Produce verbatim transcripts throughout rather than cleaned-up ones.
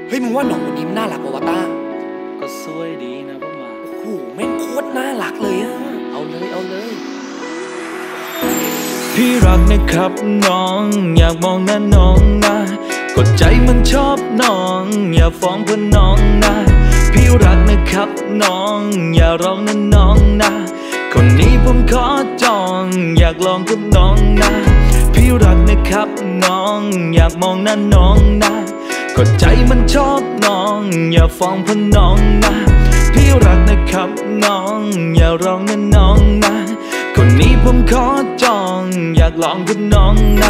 เฮ้ยมึงว่าน้องคนนี้มันน่ารักกว่าต้าก็สวยดีนะพ่อมาโอ้โหแม่งโคตรน่ารักเลยอะเอาเลยเอาเลยพี่รักนะครับน้องอยากมองหน้าน้องนะกดใจมันชอบน้องอย่าฟ้องเพื่อนน้องนะพี่รักนะครับน้องอย่าร้องนะน้องนะคนนี้ผมขอจองอยากลองกับน้องนะพี่รักนะครับน้องอยากมองหน้าน้องนะกดใจมันชอบน้องอย่าฟ้องเพื่อนน้องนะพี่รักนะครับน้องอย่าร้องนะน้องนะคนนี้ผมขอจองอยากลองกับน้องนะ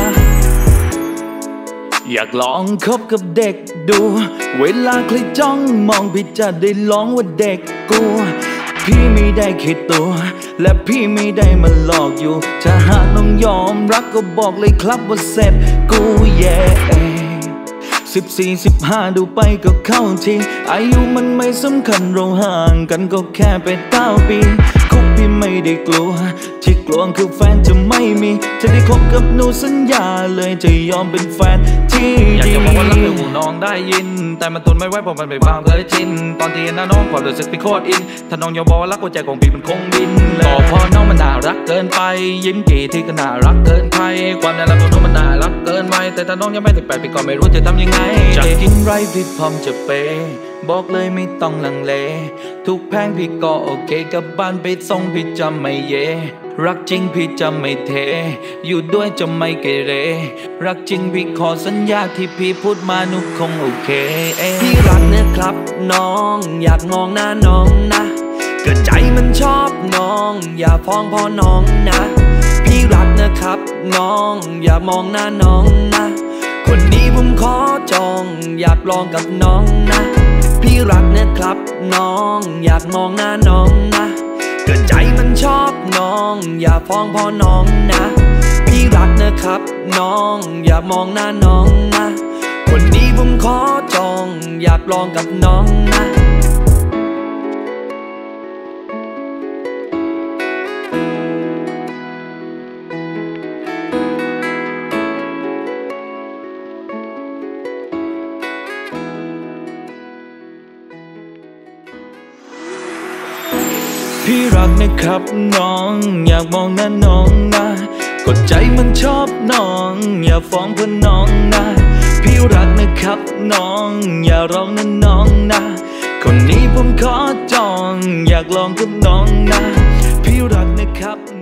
อยากลองคบกับเด็กดูเวลาใครจ้องมองพี่จะได้ลองว่าเด็กกูพี่ไม่ได้คิดตัวและพี่ไม่ได้มาหลอกอยู่ถ้าหากน้องยอมรักก็บอกเลยครับว่าเสร็จกูแย่สิบสี่สิบห้าดูไปก็เข้าทีอายุมันไม่สำคัญเราห่างกันก็แค่ไปเก้าปีคุกพี่ไม่ได้กลัวที่กลัวคือแฟนจะไม่มีจะได้คบกับหนูสัญญาเลยจะยอมเป็นแฟนที่ดีอยากจะบอกว่ารักเลยหูน้องได้ยินแต่มันทนไม่ไหวเพราะมันเป็นความเคยชินตอนที่เห็นหน้าน้องความรู้สึกเป็นโคตรอินถ้าน้องยอมบอกว่ารักหัวใจของพี่มันคงบินก็พอน้องมันน่ารักเกินไปยิ้มกี่ที่ก็น่ารักเกินใครความน่ารักของน้องมันน่ารักเกินไปแต่ถ้าน้องยังไม่ถึงแปดปีก็ไม่รู้จะทำยังไงจะกินไรพี่พร้อมจะเปย์บอกเลยไม่ต้องลังเลทุกแพงพี่ก็โอเคกับบ้านไปส่งพี่จะไม่เยรักจริงพี่จะไม่เทอยู่ด้วยจะไม่เกเรรักจริงพี่ขอสัญญาที่พี่พูดมาหนูคงโอเคพี่รักนะครับน้องอยากมองหน้าน้องนะเกิดใจมันชอบน้องอย่าฟ้องพ่อน้องนะพี่รักนะครับน้องอย่ามองหน้าน้องนะคนนี้ผมขอจองอยากลองกับน้องนะพี่รักนะครับน้องอยากมองหน้าน้องนะเกิดใจมันชอบน้องอย่าฟ้องพ่อน้องนะพี่รักนะครับน้องอยากมองหน้าน้องนะคนนี้ผมขอจองอยากลองกับน้องนะพี่รักนะครับน้องอยากมองหน้าน้องนะกดใจมันชอบน้องอย่าฟ้องเพื่อนน้องนะพี่รักนะครับน้องอย่าร้องนะน้องนะคนนี้ผมขอจองอยากลองกับน้องนะพี่รักนะครับ